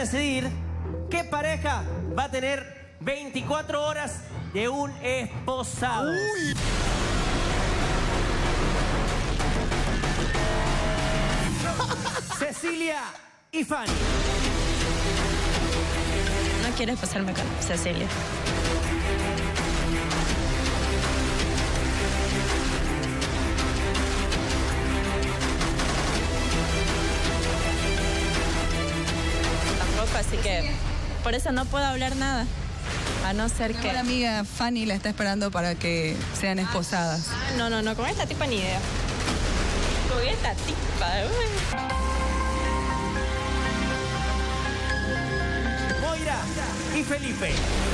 decidir qué pareja va a tener 24 horas de un esposado. Uy. Cecilia y Fanny. No quieres pasarme con Cecilia. Tampoco, así que por eso no puedo hablar nada. A no ser que... La amiga Fanny la está esperando para que sean esposadas. No, con esta tipa ni idea. Con esta tipa, Moira y Felipe.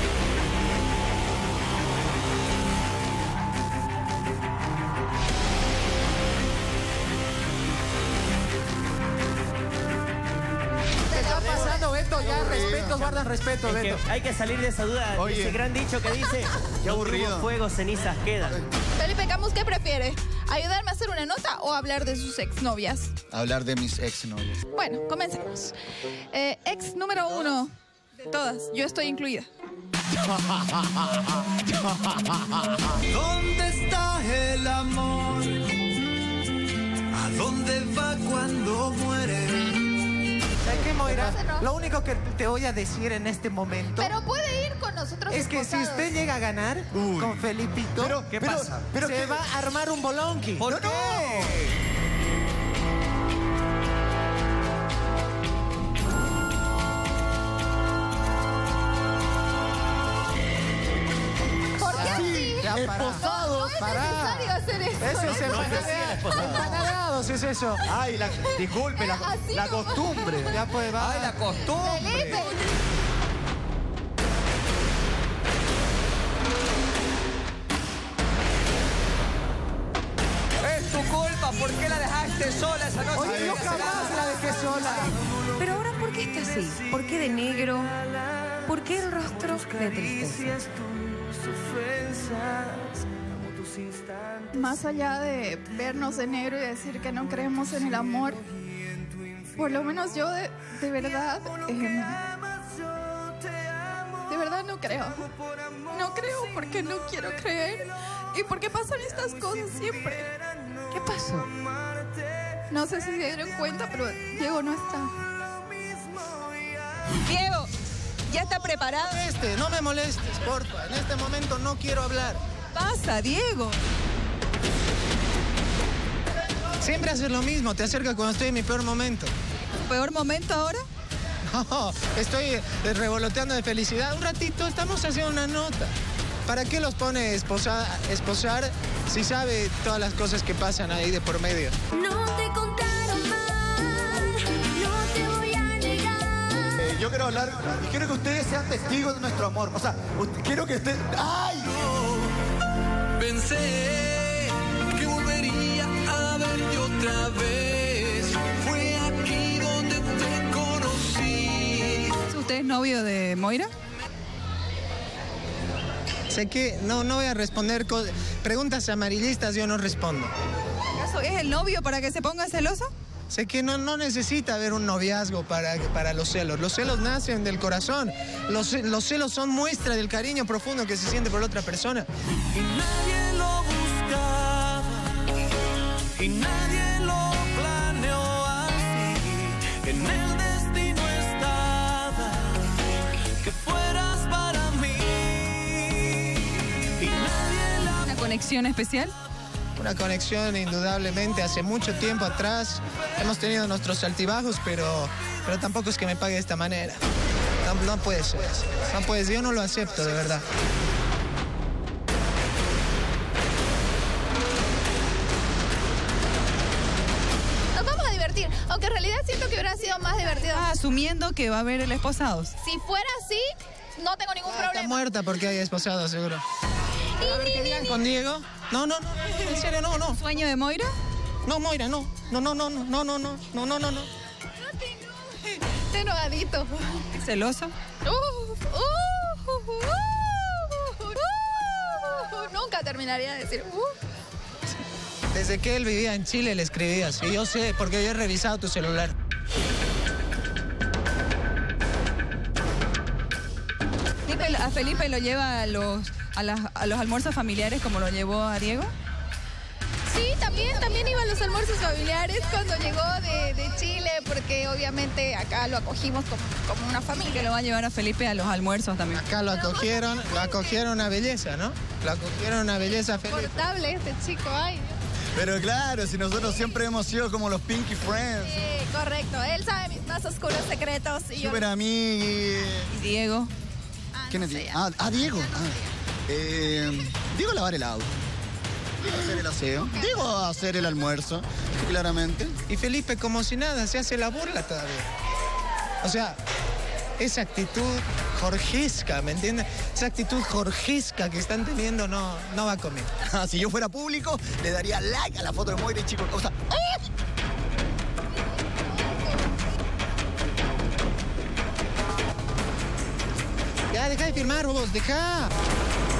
¿Qué está pasando, Beto? Ya, respeto, guardan respeto, Beto. Hay que salir de esa duda, de ese gran dicho que dice: qué aburrido. Hubo fuego, cenizas quedan. Felipe Camus, ¿qué prefiere? ¿Ayudarme a hacer una nota o hablar de sus exnovias? Hablar de mis exnovias. Bueno, comencemos. Ex número 1 de todas, yo estoy incluida. ¿Dónde está el amor? ¿A dónde va cuando muere? ¿Sabes qué, Moira? Lo único que te voy a decir en este momento... Pero puede ir con nosotros es que esposados. si usted llega a ganar con Felipito... ¿Qué pasa? Se va a armar un bolonqui. ¿Por qué? ¿Por qué así? Ya, No es necesario hacer eso. Eso es empanadeados, es eso. Ay, disculpe, Así la no. costumbre. Ya pues, va. Ay, la costumbre. Felipe. Es tu culpa, ¿por qué la dejaste sola esa noche? Oye, yo jamás la dejé sola. Pero ahora, ¿por qué está así? ¿Por qué de negro? ¿Por qué el rostro de tristeza? Más allá de vernos de negro y decir que no creemos en el amor, por lo menos yo de verdad no creo. No creo porque no quiero creer y porque pasan estas cosas siempre. ¿Qué pasó? No sé si se dieron cuenta, pero Diego no está. Diego, ¿ya está preparado? No me molestes, porfa. En este momento no quiero hablar. Pasa, Diego. Siempre haces lo mismo, te acercas cuando estoy en mi peor momento. ¿Tu peor momento ahora? No, estoy revoloteando de felicidad. Un ratito, estamos haciendo una nota. ¿Para qué los pone esposar si sabe todas las cosas que pasan ahí de por medio? No te contaron mal, no te voy a negar. Yo quiero hablar y quiero que ustedes sean testigos de nuestro amor. O sea, quiero que ustedes... ¡Ay! Pensé que volvería a verte otra vez. Fue aquí donde te conocí. ¿Usted es novio de Moira? Sé que no voy a responder preguntas amarillistas, yo no respondo. ¿Acaso es el novio para que se ponga celoso? Sé que no necesita haber un noviazgo para los celos. Los celos nacen del corazón. Los celos son muestra del cariño profundo que se siente por la otra persona. Y nadie lo buscaba. Y nadie lo planeó así. En el destino estaba que fueras para mí. Y nadie la... ¿Una conexión especial? Una conexión indudablemente. Hace mucho tiempo atrás hemos tenido nuestros altibajos, pero tampoco es que me pague de esta manera. No puede ser. No puede ser. Yo no lo acepto, de verdad. Nos vamos a divertir, aunque en realidad siento que hubiera sido más divertido. Asumiendo que va a haber el esposados. Si fuera así, no tengo ningún Está problema. muerta porque hay esposado, seguro. A ver, ¿qué digan con Diego? No, en serio, no. ¿Sueño de Moira? No, Moira, no. No. Está enojadito. ¿Celoso? Nunca terminaría de decir. Desde que él vivía en Chile le escribías. Y yo sé, porque yo he revisado tu celular. a Felipe lo lleva a los almuerzos familiares como lo llevó a Diego? Sí, también iba a los almuerzos familiares cuando llegó de Chile, porque obviamente acá lo acogimos como una Que familia. lo va a llevar a Felipe a los almuerzos también. Acá lo acogieron una belleza, ¿no? Lo acogieron una belleza feliz. Portable este chico, ay. Pero claro, si nosotros siempre hemos sido como los Pinky Friends. Sí, correcto. Él sabe mis más oscuros secretos. Y yo... Súper amigos. ¿Y Diego? ¿Quién es Diego? Diego. Diego a lavar el auto. Diego a hacer el aseo. Diego a hacer el almuerzo, claramente. Y Felipe, como si nada, se hace la burla todavía. O sea, esa actitud jorgesca, ¿me entiendes? Esa actitud jorgesca que están teniendo no va conmigo. Si yo fuera público, le daría like a la foto de Moira y chicos. O sea, Ya, deja de filmar, vos, deja.